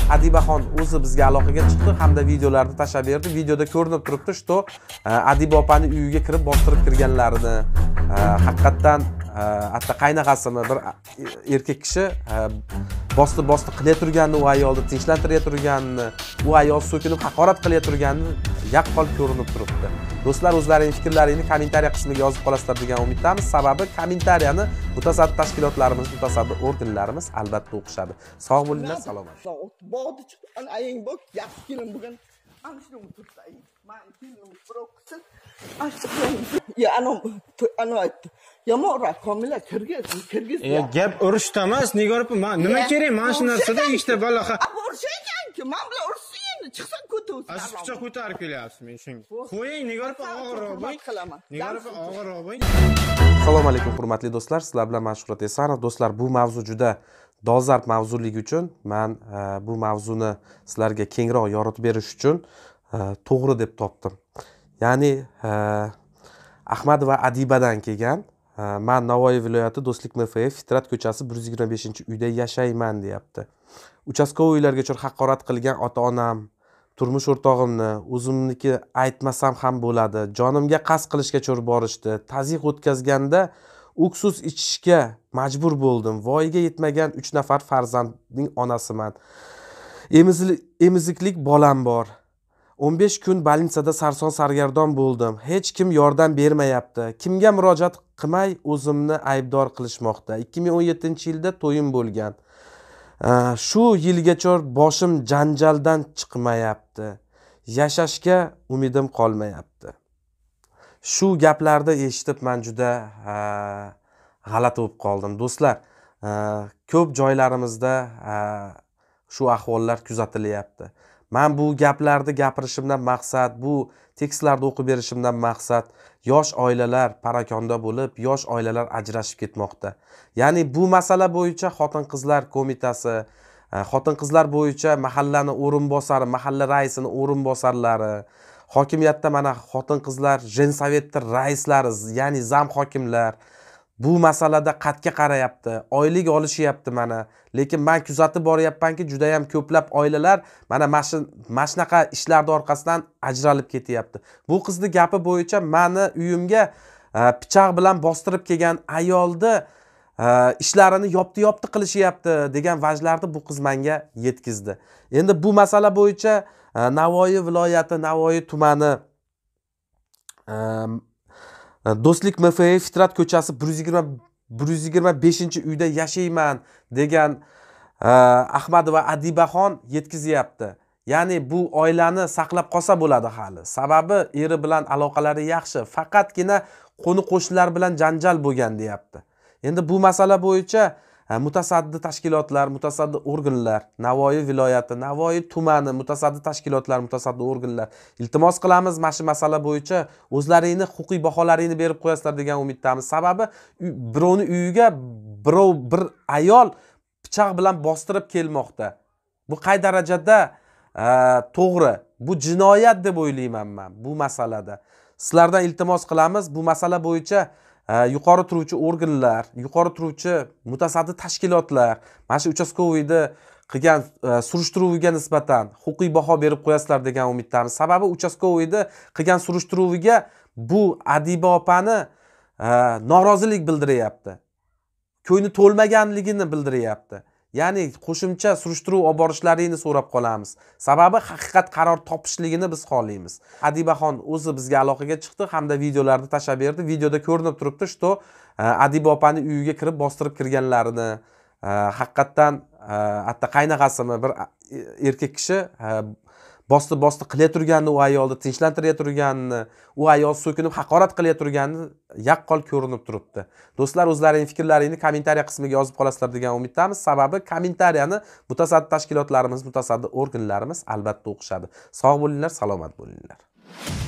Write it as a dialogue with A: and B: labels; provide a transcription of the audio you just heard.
A: Adibaxon o'zi bizga aloqaga chiqdi hamda videolarni tashlab berdi. Videoda ko'rinib turibdi, что Adiba opani uyiga kirib bostirib kirganlarini, haqiqatan hatta qaynag'asimi bir erkak kishi bosti qilib turganini, u ayolni tinchlantirib turganini, u ayol so'kinib haqorat qilib turganini yaqqol ko'rinib turibdi. Do'stlar, o'zlaringiz fikrlaringizni kommentariya qismiga yozib qolasizlar degan umiddamiz. Sababi kommentariyani mutasaddi tashkilotlarimiz, mutasaddi organlarimiz albatta o'qishadi. Sog' bo'linglar, salomat.
B: Bog'da chiqib, ana aying bor, yaxshi kelin bo'lgan. Ana shuni turibdi aying. Men kelinim birov qilsin. Ya ana aytdi. Yomonroq komila kirgiz.
C: Gap urushda emas, Nigor opa, nima kerak mana shu narsada ishda balaqa.
B: Urishaykanki, men bilan urishsin endi, chiqsan ko'tavsin.
C: Aziz pichoq ko'tarib kelyapsiz men shunga. Qo'ying, Nigor opa, og'irroq bo'ling. Nigor opa, og'irroq bo'ling.
A: Assalomu alaykum hurmatli do'stlar, sizlar bilan Mashhurat Esanov. Do'stlar, bu mavzu juda dolzarb mavzuligi uchun men bu mavzuni sizlarga kengroq yoritib berish uchun to'g'ri deb topdim. Ya'ni Ahmad va Adibadan kelgan. Men Navoiy viloyati Do'stlik MFF Fitrat ko'chasi 125-uyda yashayman deyapti. Uchastkov uylarga chor haqorat qilgan ota-onam, turmush o'rtog'imni, o'zimniki aytmasam ham bo'ladi. Jonimga qasd qilishga chor borishdi. Tazyiq o'tkazganda uksus ichishga majbur bo'ldim. Voyaga yetmagan 3 nafar farzandning onasiman. Emiziklik bolam bor. 15 kun больницада sarson sargardon bo'ldim. Hech kim yordam bermayapti. Kimga murojaat qilmay o'zimni aybdor qilishmoqda. 2017-yilda to'yim bo'lgan. Shu yilgacha boshim janjaldan chiqmayapti. Yashashga umidim qolmayapti. Shu gaplarni eshitib men juda g'alati bo'lib qoldim. Do'stlar, ko'p joylarimizda shu ahvollar kuzatilyapti. Men bu gaplarni gapirishimdan maqsad, bu tekstlarni o'qib berishimdan maqsad yosh oilalar parakonda bo'lib, yosh oilalar ajrashib ketmoqda. Ya'ni bu masala bo'yicha xotin-qizlar qo'mitasi, xotin-qizlar bo'yicha mahallani o'rinbosari, mahalla raisining o'rinbosarlari, hokimiyatda mana xotin-qizlar jensovetning raislari, ya'ni zam hokimlar bu masalada qatga qarayapti, oylik olishyapti mana. Lekin men kuzatib boryapmanki, juda ham ko'plab oilalar mana mashnaqa ishlarning orqasidan ajralib ketyapti. Bu qizning gapi bo'yicha meni uyimga pichoq bilan bostirib kelgan ayolni ishlarini yopti qilishyapti degan vajlarni bu qiz menga yetkizdi. Endi bu masala bo'yicha Navoiy viloyati, Navoiy tumani Do'stlik MFF Fitrat ko'chasi 125-uyda yashayman degan Ahmad va Adibaxon yetkizyapti. Ya'ni bu oilani saqlab qolsa bo'ladi hali. Sababi eri bilan aloqalari yaxshi, faqatgina qo'ni-qo'shnilar bilan janjal bo'lgan deyapti. Endi bu masala bo'yicha mutasaddi tashkilotlar, mutasaddi organlar, Navoiy viloyati, Navoiy tumani mutasaddi tashkilotlar, mutasaddi organlar iltimos qilamiz, mana shu masala bo'yicha o'zlaringni huquqiy baholaringni berib qo'yasizlar degan umiddamiz. Sababi birovning uyiga bir ayol pichoq bilan bostirib kelmoqda. Bu qay darajada to'g'ri? Bu jinoyat deb o'ylayman men bu masalada. Sizlardan iltimos qilamiz, bu masala bo'yicha yuqori turuvchi organlar, yuqori turuvchi mutasaddi tashkilotlar mana shu uchastkoviyda qilgan surishtiruviga nisbatan huquqiy baho berib qo'yasizlar degan umiddamiz. Sababi uchastkoviyda qilgan surishtiruviga bu Adiba opani norozilik bildiryapti. Ko'ngli to'lmaganligini bildiryapti. Ya'ni qo'shimcha surishtiruv olib borishlarini so'rab qolamiz. Sababi haqiqat qaror topishligini biz xohlaymiz. Adibaxon o'zi bizga aloqaga chiqdi hamda videolarni tashlab berdi. Videoda ko'rinib turibdi, что Adiba opani uyiga kirib bostirib kirganlarini, haqiqatan hatta qaynag'asimi bir erkak kishi bosti qilib turganini, u ayolni tinchlantirib turganini, u ayol so'kinib haqorat qilib turganini yaqqol ko'rinib turibdi. Do'stlar, o'zlaringiz fikrlaringizni kommentariya qismiga yozib qolasizlar degan umiddamiz. Sababi kommentariyani mutasaddi tashkilotlarimiz, mutasaddi organlarimiz albatta o'qishadi. Sog' bo'linglar, salomat bo'linglar.